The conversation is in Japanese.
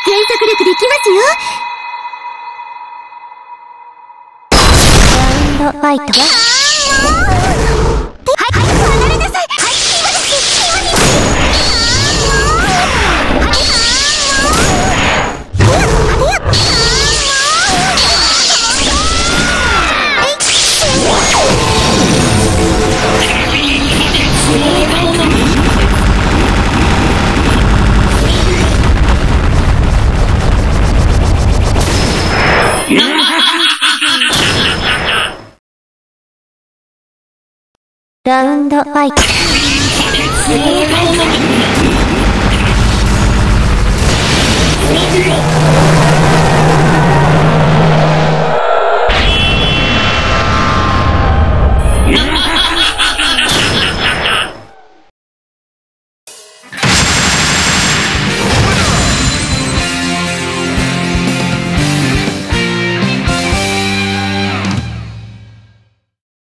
全速力できますよ。ラウンドファイト。はい、離れなさい。はい、ラウンドファイト。